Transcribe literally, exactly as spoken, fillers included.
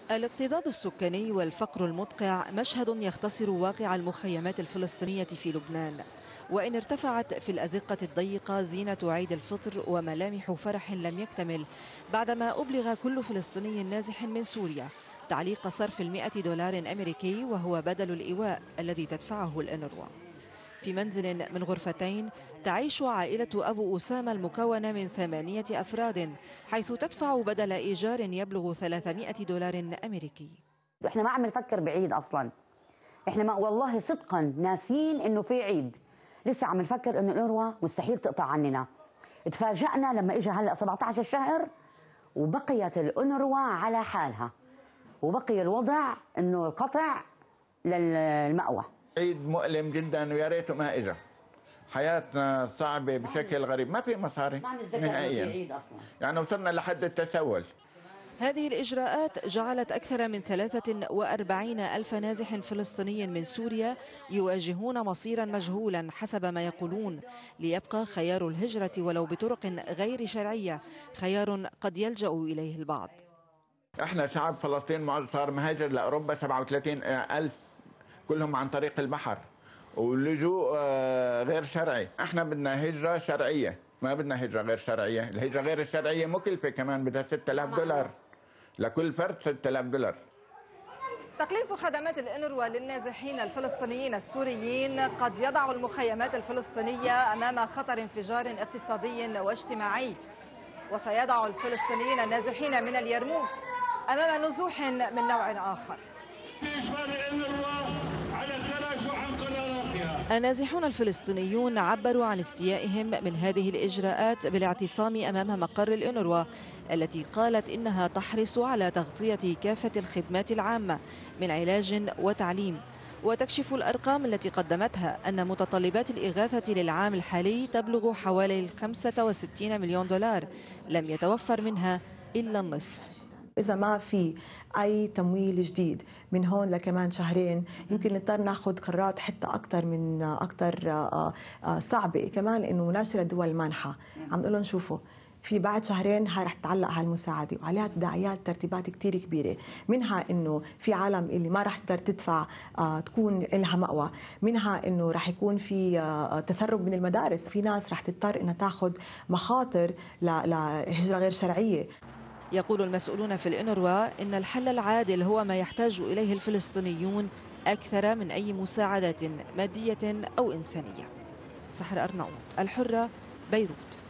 الاكتظاظ السكاني والفقر المدقع مشهد يختصر واقع المخيمات الفلسطينية في لبنان. وإن ارتفعت في الأزقة الضيقة زينة عيد الفطر وملامح فرح لم يكتمل بعدما أبلغ كل فلسطيني نازح من سوريا تعليق صرف المئة دولار أمريكي، وهو بدل الإيواء الذي تدفعه الأونروا. في منزل من غرفتين تعيش عائلة أبو أسامة المكونة من ثمانية أفراد، حيث تدفع بدل إيجار يبلغ ثلاثمئة دولار أمريكي. احنا ما عم نفكر بعيد أصلا، احنا ما والله صدقا ناسين انه في عيد، لسه عم نفكر انه الأونروا مستحيل تقطع عننا. تفاجأنا لما اجى هلا سبعة عشر الشهر وبقيت الأونروا على حالها، وبقي الوضع انه القطع للمأوى. عيد مؤلم جدا ويا ريته ما اجى. حياتنا صعبه بشكل غريب، ما في مصاري من اي عيد اصلا، يعني وصلنا لحد التسول. هذه الإجراءات جعلت أكثر من ثلاثة وأربعين ألف نازح فلسطيني من سوريا يواجهون مصيرا مجهولا حسب ما يقولون، ليبقى خيار الهجرة ولو بطرق غير شرعية خيار قد يلجأ إليه البعض. احنا شعب فلسطين صار مهاجر لأوروبا سبعة وثلاثين ألف، كلهم عن طريق البحر واللجوء غير شرعي. احنا بدنا هجرة شرعية، ما بدنا هجرة غير شرعية. الهجرة غير الشرعية مكلفة كمان، بدها ستة آلاف دولار لكل فرد، ستة آلاف دولار. تقليص خدمات الأونروا للنازحين الفلسطينيين السوريين قد يضع المخيمات الفلسطينية أمام خطر انفجار اقتصادي واجتماعي، وسيضع الفلسطينيين النازحين من اليرموك أمام نزوح من نوع آخر. النازحون الفلسطينيون عبروا عن استيائهم من هذه الإجراءات بالاعتصام أمام مقر الأونروا التي قالت إنها تحرص على تغطية كافة الخدمات العامة من علاج وتعليم. وتكشف الأرقام التي قدمتها أن متطلبات الإغاثة للعام الحالي تبلغ حوالي خمسة وستين مليون دولار، لم يتوفر منها إلا النصف. إذا ما في أي تمويل جديد من هون لكمان شهرين يمكن نضطر ناخذ قرارات حتى أكثر من أكثر صعبة. كمان إنه ناشر الدول المانحة عم نقول لهم شوفوا في بعد شهرين هاي رح تعلق هالمساعدة، وعليها تداعيات ترتيبات كتير كبيرة، منها إنه في عالم اللي ما رح تقدر تدفع آه تكون لها مأوى، منها إنه رح يكون في آه تسرب من المدارس، في ناس رح تضطر إنها تاخذ مخاطر لهجرة غير شرعية. يقول المسؤولون في الأونروا إن الحل العادل هو ما يحتاج إليه الفلسطينيون أكثر من أي مساعدات مادية أو إنسانية. سحر أرناؤوط، الحرة، بيروت.